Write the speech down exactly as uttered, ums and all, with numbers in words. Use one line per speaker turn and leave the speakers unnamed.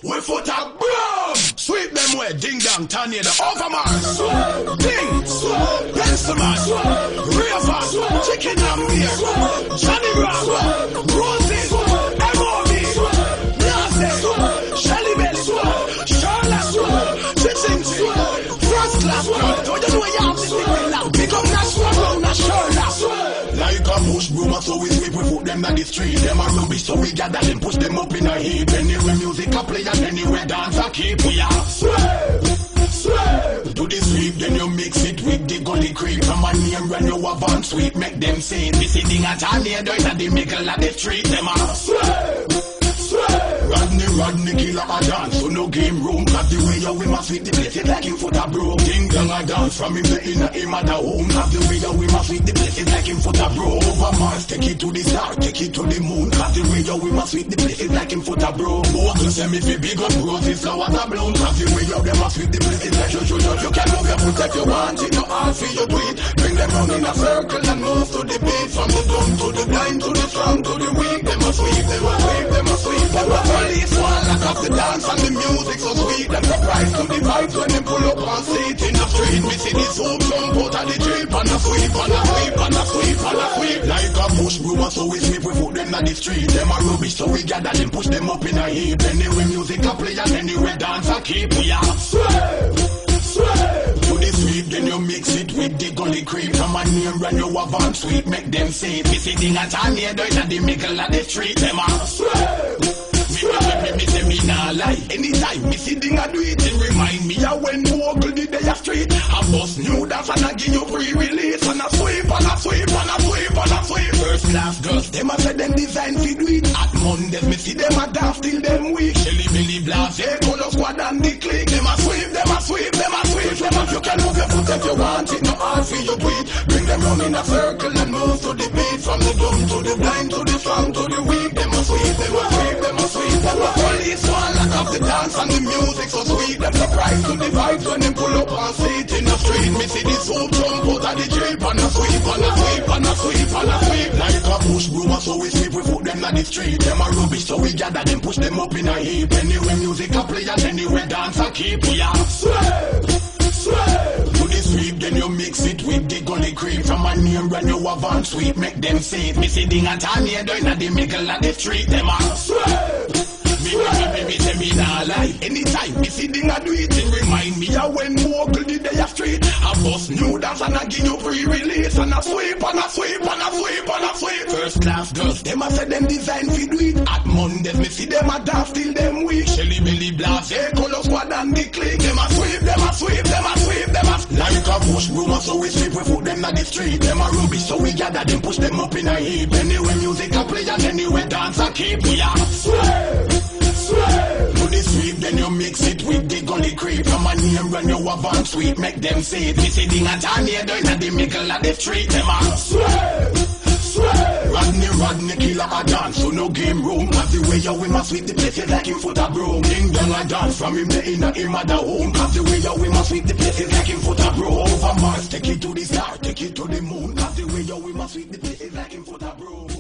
We foot a boom. Sweep them way, ding dong, tornado, overmars. Ding, pencil man, river, chicken and beer, Johnny Rock, Roses, M O B, Blase, Shelly Belly, Charlotte, Chiching, First Class, don't you know you have to think now? Pick up National, National, like a push broom, so we sweep, we put them down the street. Them are rubbish, so we gather them, push them up in a heap. Anyway music a play and anyway dance a keep. We are sweep, sweep. Do the sweep, then you mix it with the gully creep. From a name when you have on sweep, make them say it. We sitting at a near down at the middle of the street. Them are sweep, sweep. Rodney, Rodney, kill a dance, so no game room. Cause the way you we must sweep the place, it like him foot a broke. Ding dong a dance from him the inner him at the home. Cause the way you we must sweep the place, it like him foot a broke. Over Mars, take it to the star, take it to the moon. Cause the way you we must sweep the place, it like him foot a broke. Bogle say me fi big up roses, flowers a bloom. Cause the way you them must sweep the place, it like you should. You can move your foot if you want it, no hard for you do it. Bring them round in a circle and move to the beat. From the dumb to the blind to the strong to the weak. They must sweep, they must sweep, they must sweep. But the police want lock off the dance and the music so sweet. Them surprised to the vibes when them pull up on seat in the street. We see the soup jump out of the jeep and a sweep and a sweep and a sweep and a sweep. Like a push broom so we sweep, we put them on the street. Them are rubbish so we gather them, push them up in a heap. Anyway music a play and anyway dance a keep. We are sweep, sweep. Do the sweep then you mix it with the gully creep. From a name when you have on sweep, make them say it. We sitting at a near down at the middle of the street. Them are sweep. Me, me, me, say me nah lie. Anytime me see ding I do it, it remind me of when Bogle did the street. I bust new dance and I give you free release. And I sweep, and I sweep, and I sweep, and I sweep. First class girls, them a say them design fi do it. At Mondays me see them a dance till them weak. Shelly Billy Blast, yeah, Color Squad and the clique. Them a sweep, them a sweep, them a sweep, them a. You can move your foot if you want it, no hard for you do it. Bring them round in a circle and move to the beat. From the dumb to the blind to the strong to the weak. Them a sweep, them a sweep, them a sweep. The police want lock off the dance and the music so sweet. Them surprised to the vibes when them pull up and sit in the street. Me see the soup jump out of the jeep and a sweep and a sweep and a sweep and a sweep. Like a push broom so we sweep, we put them on the street. Them are rubbish so we gather them, push them up in a heap. Anyway music a play and anyway dance a keep. We are sweep, sweep. Do the sweep then you mix it with the gully creep. From a name when you have on sweep, make them say it. Me see ding and Tanya down at the middle of the street. Them are sweep. Me, me, me, me, say me nah lie. Anytime me see ding I do it, it remind me of when Bogle did the street. I bust new dance and I give you free release. And I sweep, and I sweep, and I sweep, and I sweep. First class girls, them a say them design fi do it. At Mondays me see them a dance till them weak. Shelly Billy Blast, yeah, Color Squad and the clique. Them a sweep, them a sweep, them a sweep, them a. Like a push broom so we sweep, we put them on the street. Them a rubbish so we gather them, push them up in a heap. Anyway music a play and anyway dance a keep. We are sweep. Do the sweep, then you mix it with the gully creep. From a name when you have on sweep, make them say it. We see ding and Tanya down at the middle of the street. Them are sweep, sweep. Rodney, Rodney, kill a dance, so no game room. Cause the way you we must sweep the place, it like him foot a broom. Ding dong a dance from him the inner him at the home. Cause the way you we must sweep the place, it like him foot a broom. Over Mars, take it to the star, take it to the moon. Cause the way you we must sweep the place, it like him foot a broom.